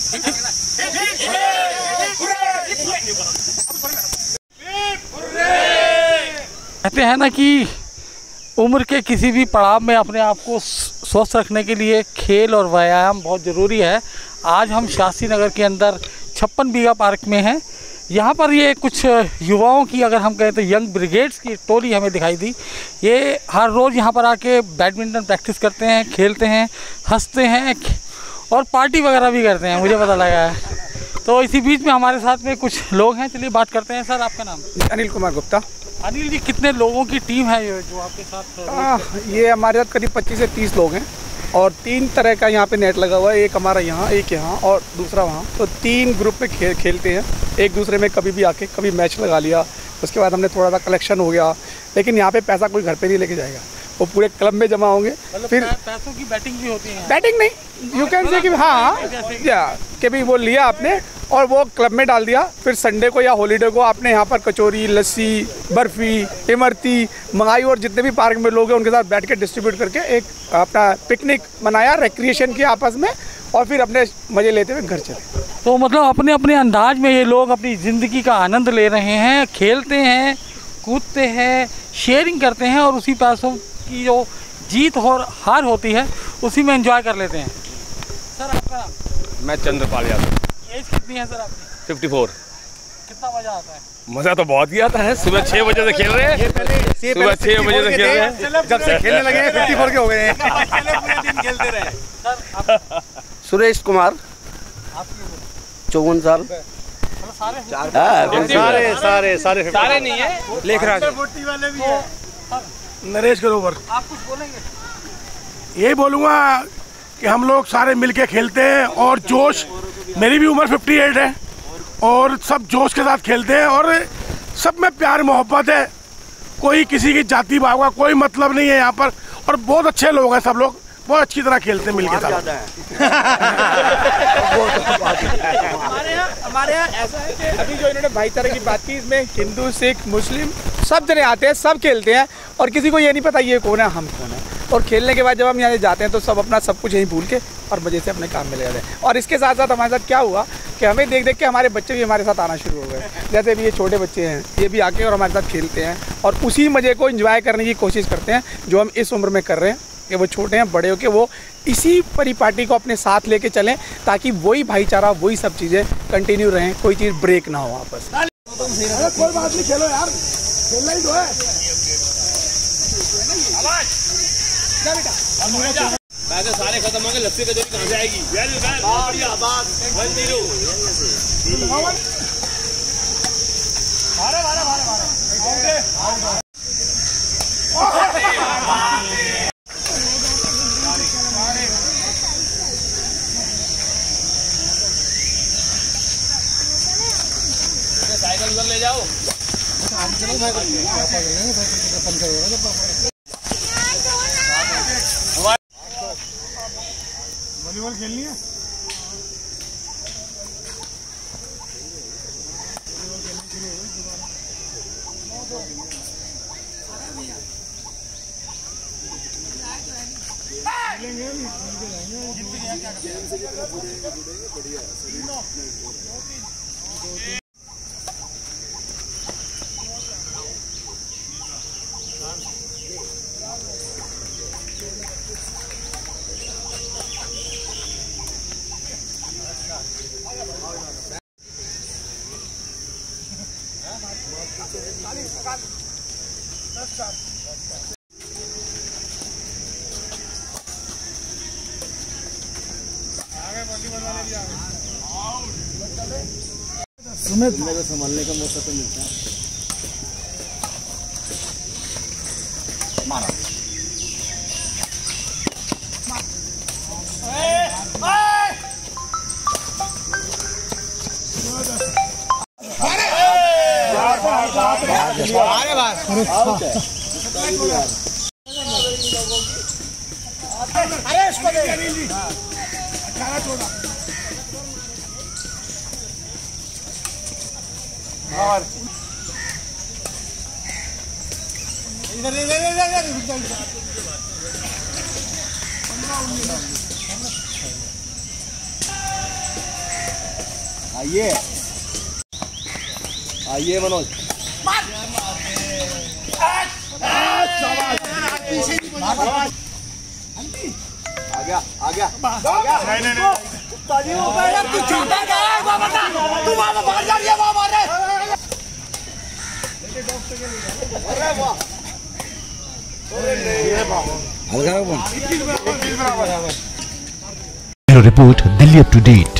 कहते हैं ना कि उम्र के किसी भी पड़ाव में अपने आप को स्वस्थ रखने के लिए खेल और व्यायाम बहुत ज़रूरी है। आज हम शास्त्री नगर के अंदर 56 बीघा पार्क में हैं। यहाँ पर ये कुछ युवाओं की, अगर हम कहें तो यंग ब्रिगेड्स की टोली हमें दिखाई दी। ये हर रोज़ यहाँ पर आके बैडमिंटन प्रैक्टिस करते हैं, खेलते हैं, हंसते हैं और पार्टी वगैरह भी करते हैं, मुझे पता लगा है। तो इसी बीच में हमारे साथ में कुछ लोग हैं, चलिए बात करते हैं। सर, आपका नाम? अनिल कुमार गुप्ता। अनिल जी, कितने लोगों की टीम है जो आपके साथ? ये हमारे साथ करीब 25 से 30 लोग हैं और 3 तरह का यहाँ पे नेट लगा हुआ है। एक हमारा यहाँ, एक यहाँ और दूसरा वहाँ। तो 3 ग्रुप में खेलते हैं एक दूसरे में। कभी भी आके कभी मैच लगा लिया, उसके बाद हमने थोड़ा सा कलेक्शन हो गया। लेकिन यहाँ पे पैसा कोई घर पे नहीं लेके जाएगा, वो पूरे क्लब में जमा होंगे। फिर पैसों की बैटिंग भी होती है? बैटिंग नहीं, यू कैन से कि हाँ कि भाई वो लिया आपने और वो क्लब में डाल दिया। फिर संडे को या हॉलीडे को आपने यहाँ पर कचौरी, लस्सी, बर्फ़ी, इमरती मंगाई और जितने भी पार्क में लोग हैं उनके साथ बैठ के डिस्ट्रीब्यूट करके एक अपना पिकनिक मनाया, रिक्रिएशन की आपस में, और फिर अपने मज़े लेते हुए घर चले। तो मतलब अपने अपने अंदाज में ये लोग अपनी ज़िंदगी का आनंद ले रहे हैं, खेलते हैं, कूदते हैं, शेयरिंग करते हैं और उसी पैसों की जो जीत और हार होती है उसी में एंजॉय कर लेते हैं। सर, आपका नाम? मैं चंद्रपाल यादव। एज कितनी है सर आपकी? 54। कितना मज़ा आता है? मज़ा तो बहुत ही आता है। सुबह 6 बजे से खेल रहे हैं, सुबह 6 बजे से खेल रहे हैं, जब से खेलने लगे हैं 54 के हो गए हैं। पूरे दिन खेलते रहे। सर, सुरेश कुमार, 54 साल। सारे नहीं है, लेखराज वाले भी है। नरेश ग्रोवर। आप कुछ बोलेंगे? यही बोलूँगा कि हम लोग सारे मिलके खेलते हैं और जोश, मेरी भी उम्र 58 है और सब जोश के साथ खेलते हैं और सब में प्यार मोहब्बत है। कोई किसी की जाति भाव का कोई मतलब नहीं है यहाँ पर और बहुत अच्छे लोग हैं। सब लोग बहुत अच्छी तरह खेलते हैं मिलके साथ। हमारे यहाँ ऐसा है कि अभी जो इन्होंने भाईचारे की बात की, इसमें हिंदू, सिख, मुस्लिम सब जने आते हैं, सब खेलते हैं और किसी को ये नहीं पता ये कौन है, हम कौन है। और खेलने के बाद जब हम यहाँ जाते हैं तो सब अपना सब कुछ यहीं भूल के और मज़े से अपने काम में लगे जाते हैं। और इसके साथ साथ हमारे साथ क्या हुआ कि हमें देख देख के हमारे बच्चे भी हमारे साथ आना शुरू हो गए। जैसे अभी ये छोटे बच्चे हैं, ये भी आके और हमारे साथ खेलते हैं और उसी मज़े को एंजॉय करने की कोशिश करते हैं जो हम इस उम्र में कर रहे हैं कि वो छोटे हैं, बड़े हो के वो इसी परिपाटी को अपने साथ लेके चलें ताकि वही भाईचारा, वही सब चीज़ें कंटिन्यू रहें, कोई चीज़ ब्रेक ना हो आपस। कोई बात नहीं, खेलो यार, खेलना ही तो है। पैसे सारे खत्म होंगे, लस्सी कचौरी कहाँ से आएगी? साइकिल उधर ले जाओ। वॉलीबॉल खेलनी है? संभालने का मौका तो मिलता है। अरे इसको दे। 18-14 और इधर आइए आइए मनोज। आ गया आ गया। Report Delhi up to date.